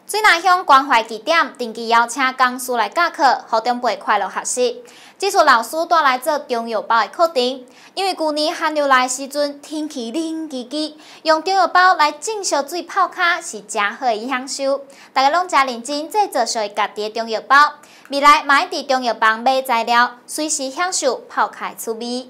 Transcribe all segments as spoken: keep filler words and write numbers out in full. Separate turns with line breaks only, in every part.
水南乡关怀据点定期邀请讲师来教课，予长辈快乐学习。技术老师带来做中药包的课程，因为旧年寒流来时阵天气冷叽叽，用中药包来浸烧水泡脚是真好的享受。大家拢真认真制作属于家己的中药包，未来嘛会伫中药房买材料，随时享受泡脚的趣味。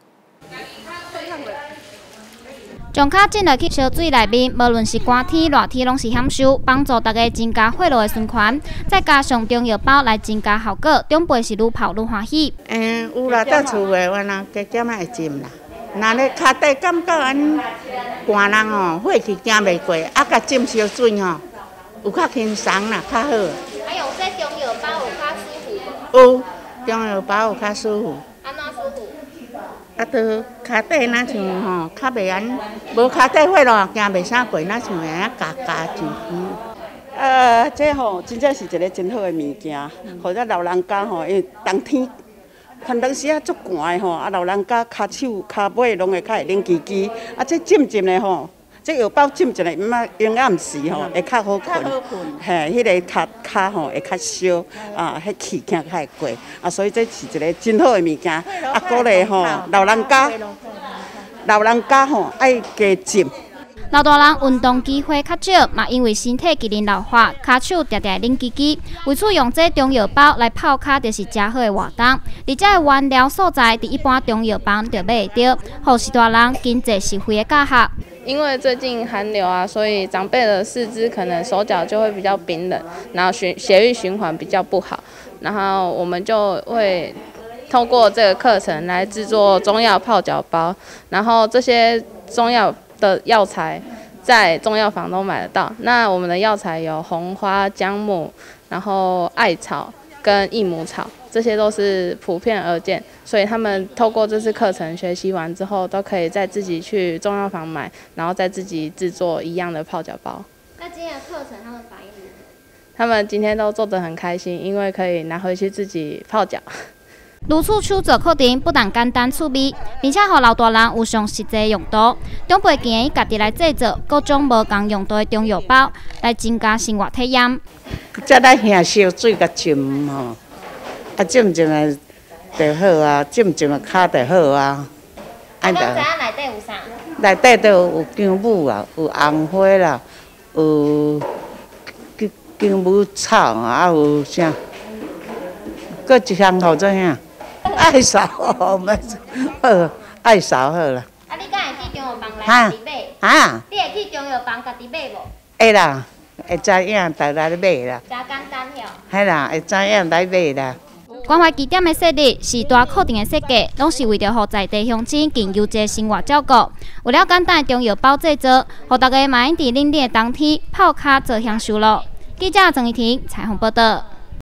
将脚浸落去烧水内面，无论是寒天、热天，拢是享受，帮助大家增加血路的循环。再加上中药包来增加效果，长辈是愈泡愈欢喜。
嗯，有啦，到厝诶，我呐加减仔会浸啦。那咧脚底感觉安寒人吼，火气行袂过，啊，甲浸烧水吼，有较轻松啦，较好。
还有这中药包有较舒服无？
有，中药包有较舒服。
安怎舒服？
啊，都脚底若像吼，较袂安，无脚底火咯，行袂啥过，若像会啊夹夹住。
呃，这吼真正是一个真好的物件，或者老人家吼，因为冬天寒当时啊足寒的吼，啊老人家骹手骹尾拢会较会冷叽叽，啊这浸浸的吼。 这药包浸一下，毋啊用暗时吼，会较好困。嘿，迄个脚脚吼会较烧，啊，迄气行较会过。啊，所以这是一个真好的物件。啊，鼓励吼老人家，老人家吼爱加浸。
老大人运动机会较少，嘛因为身体机能老化，骹手常常冷叽叽。为此用这中药包来泡脚，就是真好的活动。而这个原料所在，伫一般中药房就买得到，互是大人经济实惠的教学。
因为最近寒流啊，所以长辈的四肢可能手脚就会比较冰冷，然后血血液循环比较不好，然后我们就会透过这个课程来制作中药泡脚包，然后这些中药的药材在中药房都买得到。那我们的药材有红花、姜母，然后艾草跟益母草。 这些都是普遍而见，所以他们透过这次课程学习完之后，都可以再自己去中药房买，然后再自己制作一样的泡脚包。
那今天的课程他们反应如何？
他们今天都做得很开心，因为可以拿回去自己泡脚。
如此手作课程不但简单趣味，并且让老大人有上实际用途。长辈建议家己来制作各种无同用途的中药包，来增加生活体验。
再来下烧水甲浸吼。 啊，浸浸的就好啊，浸浸的脚就好啊。
啊，咱知影内底有啥？
内底都有姜母啊，有红花啦，有姜姜母草啊，有啥？搁一项号做啥？艾草，没好，艾草好啦。
啊，你敢会去中药房来家己买？
啊？
你会去中药房家己买无？
会啦，会知影来来买啦。
真简单哟。
系啦，会知影来买啦。
关怀据点的设立是大课程的设计，拢是为着让在地乡亲更优质生活照顾。为了简单的中药包制作，让大家嘛用伫冷冷的冬天泡脚做享受咯。记者郑怡婷采访报道。